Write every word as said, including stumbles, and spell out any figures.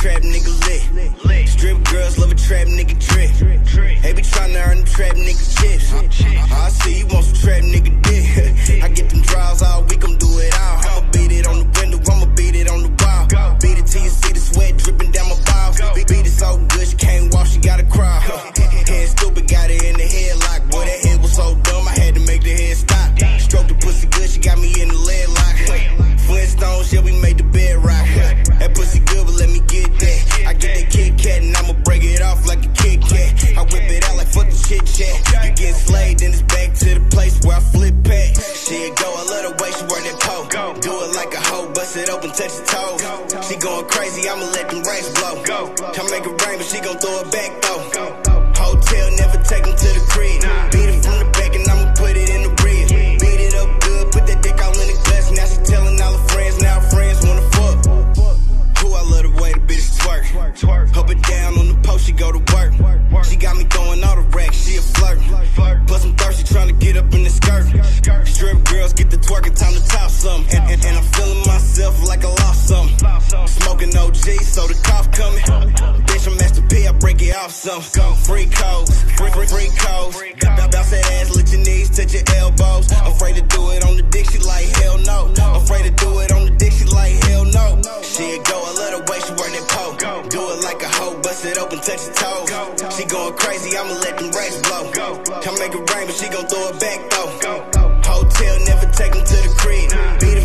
trap nigga lit. Strip girls love a trap nigga drip. They be tryna earn them trap nigga chips. I see you want some trap nigga dick. I get them draws all week, I'm do it all. I'ma beat it on the window, I'ma beat it on the wall. Beat it till you see the sweat dripping down my balls. Beat, beat it so good she can't walk, she gotta crawl. Head stupid, got it in the headlock. Boy, that head was so dumb, I had to make the head stop. Stroke the pussy good, she got me in the leg lock. Flintstones, yeah, we made the bed rock. That pussy good, but let me get that. I get that Kit Kat and I'ma break it off like a Kit Kat. I whip it out like fuck the chit chat. You get slayed, then it's back to the place where I flip back. Shit go, I love the way she work that pole. Do it like a hoe, bust it open, touch the toes. She going crazy, I'ma let them rays blow. Come make it rain, but she gon' throw it back though. Hotel, never take them to the crib. Beat it from the back and I'ma put it in the rib. Beat it up good, put that dick all in the glass. Now she telling all her friends, now her friends wanna fuck. Who I love the way the bitch twerk. Up it down on the post, she go to work. She got me throwing all the racks, she a flirt. Plus I'm thirsty, tryna get up in the skirt. Strip girls get the twerking, time to top something. And, and, and I'm feeling myself like I lost something. Smoking O G, so the cough coming. Bitch, I'm Master P, I break it off some. Free codes, free, free, free codes. Bounce that ass, lift your knees, touch your elbows. Afraid to do it on the dick, she like hell no. Afraid to do it on the dick, she like hell no. She a go, I love the way she work that pole. Do it like a hoe, bust it open, touch your toes. She going crazy, I'ma let them rays blow. Come make it rain, but she gon' throw it back though. Hotel, never take them to the crib. Beat